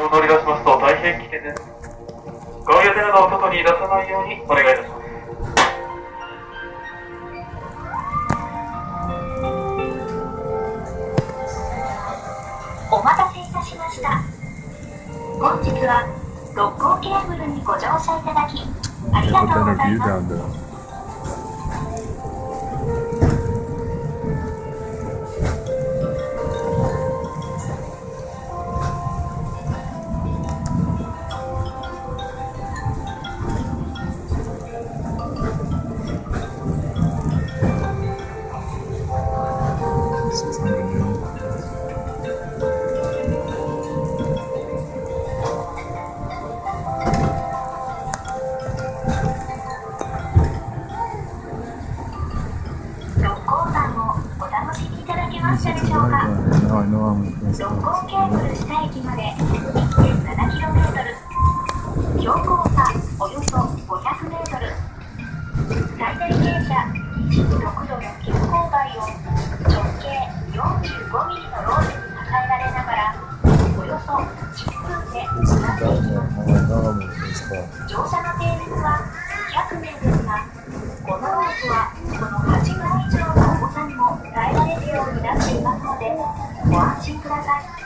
を乗り出しますと大変危険です。ご予定などを外に出さないようにお願いいたします。 お待たせいたしました。本日は六甲ケーブルにご乗車いただきありがとうございます。六甲ケーブル下駅まで 1.7km、 標高差およそ 500m、 最大傾斜26度の急勾配を直径45ミリのロープに支えられながらおよそ10分で下っていきます。乗車の定数は100名ですが、このロープはその8倍以上の重さにも耐えられるようになっていますのでご安心ください。